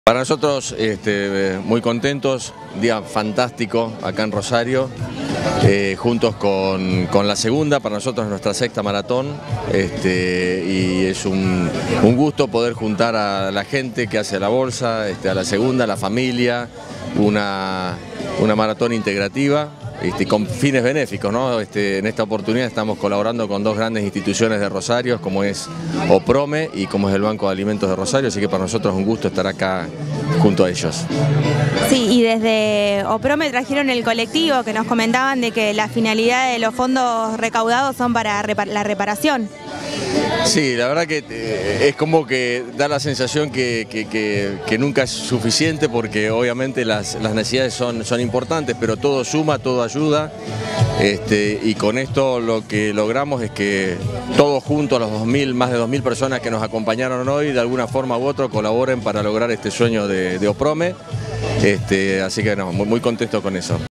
Para nosotros muy contentos, día fantástico acá en Rosario, juntos con la segunda, para nosotros es nuestra sexta maratón, y es un gusto poder juntar a la gente que hace la bolsa, a la segunda, a la familia, una maratón integrativa. Con fines benéficos, ¿no? En esta oportunidad estamos colaborando con dos grandes instituciones de Rosario, como es OPROME y como es el Banco de Alimentos de Rosario, así que para nosotros es un gusto estar acá junto a ellos. Sí, y desde OPROME trajeron el colectivo que nos comentaban de que la finalidad de los fondos recaudados son para la reparación. Sí, la verdad que es como que da la sensación que nunca es suficiente, porque obviamente las necesidades son importantes, pero todo suma, todo ayuda, y con esto lo que logramos es que todos juntos, los más de 2.000 personas que nos acompañaron hoy, de alguna forma u otra colaboren para lograr este sueño de OPROME, así que no, muy contento con eso.